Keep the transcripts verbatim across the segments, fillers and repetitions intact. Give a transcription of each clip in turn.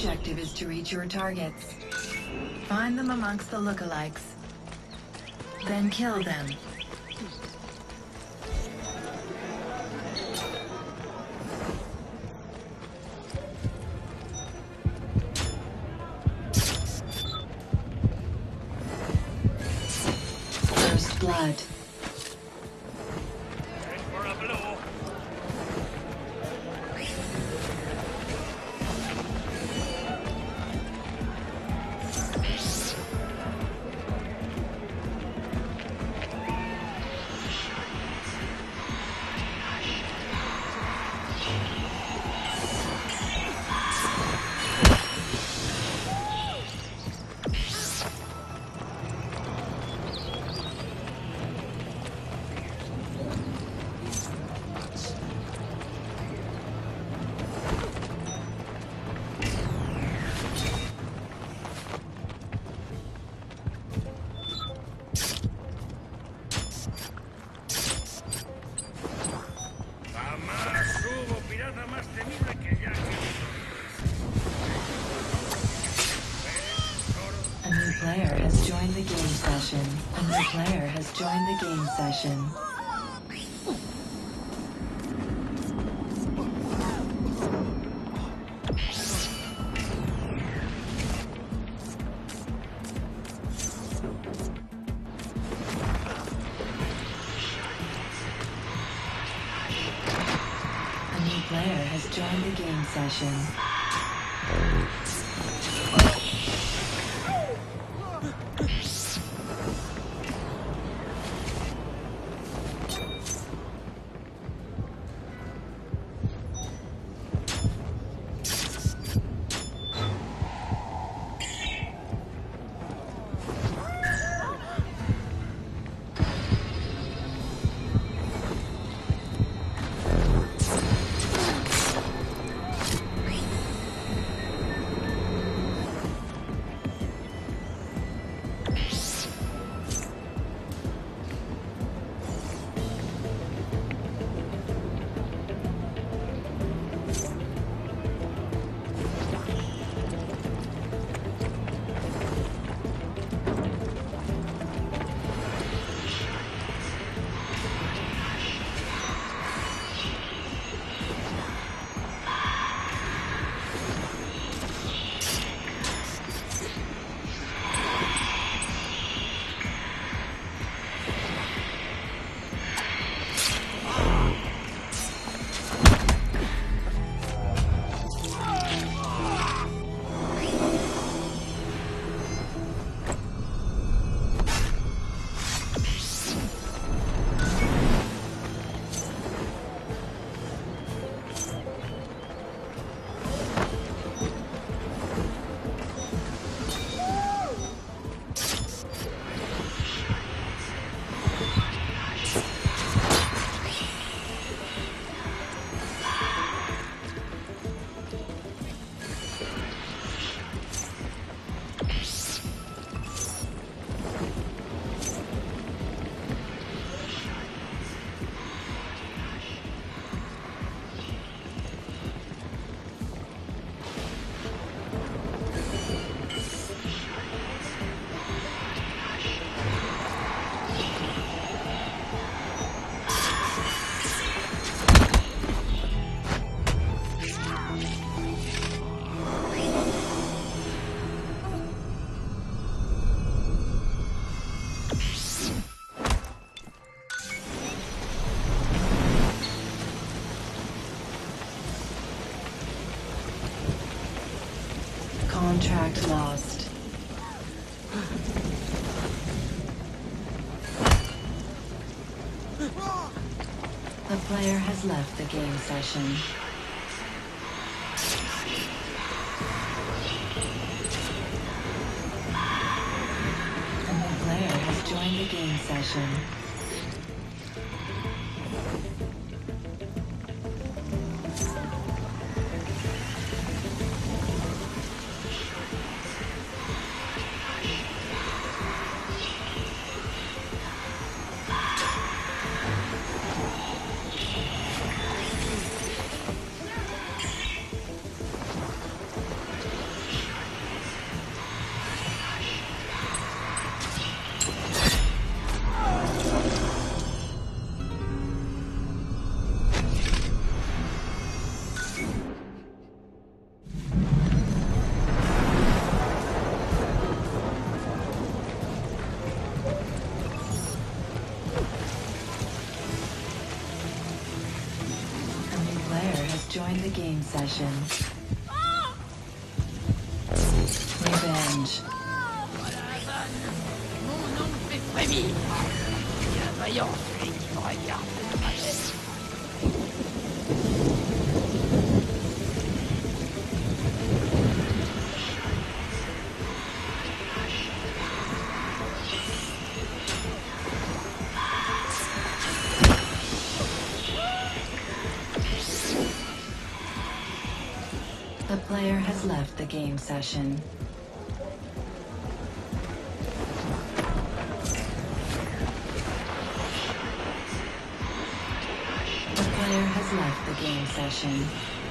objective is to reach your targets. Find them amongst the lookalikes. Then kill them. First blood. Player has joined the game session. A new player has joined the game session. A new player has joined the game session. Contract lost. The player has left the game session. A new player has joined the game session. joined the game session. Revenge. Mon nom fait frémir. Bien vaillant celui qui me regarde de travers. The player has left the game session. The player has left the game session.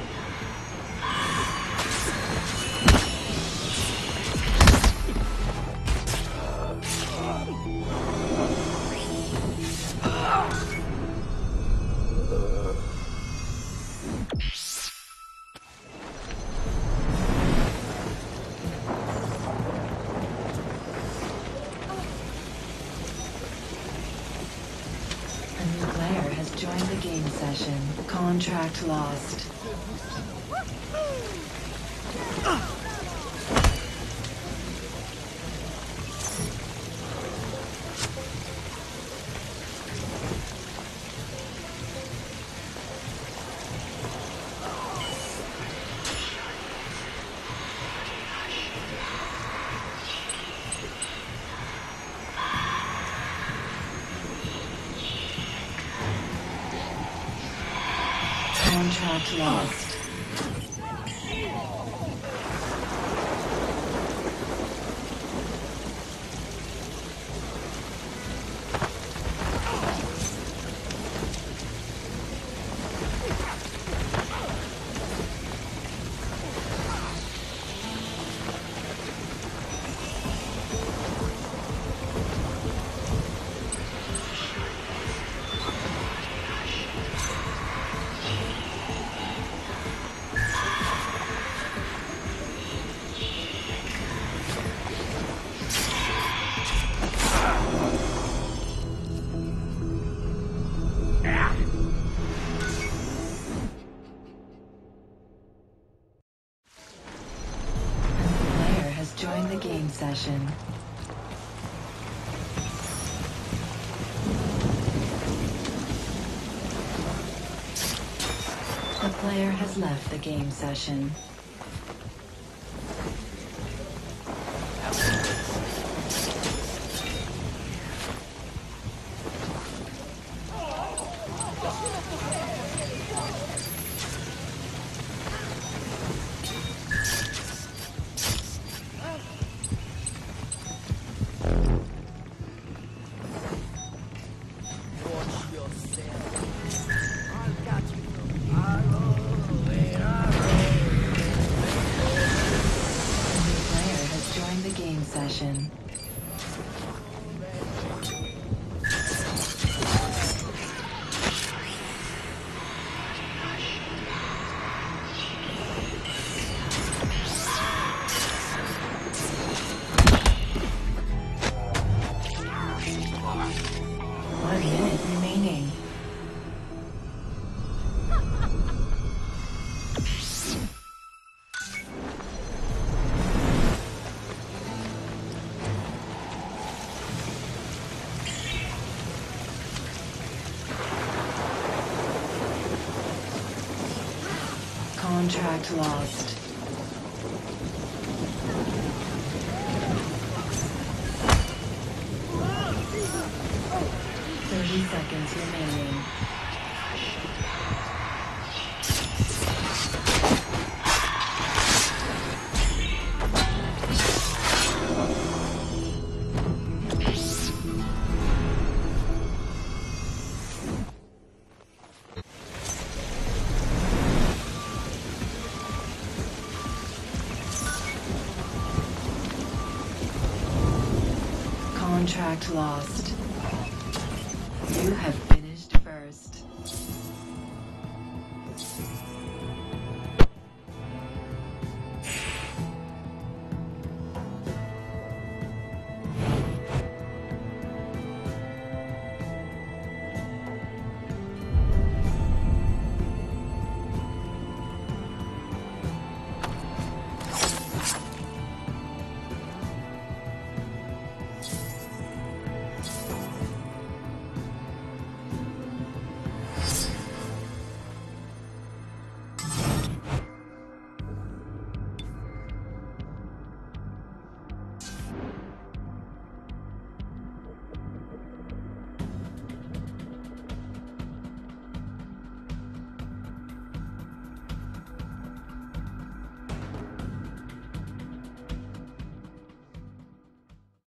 A new player has joined the game session. Contract lost. Contract lost. Join the game session. The player has left the game session. Session. One minute remaining. Contract lost. Thirty seconds remaining. Contract lost. You have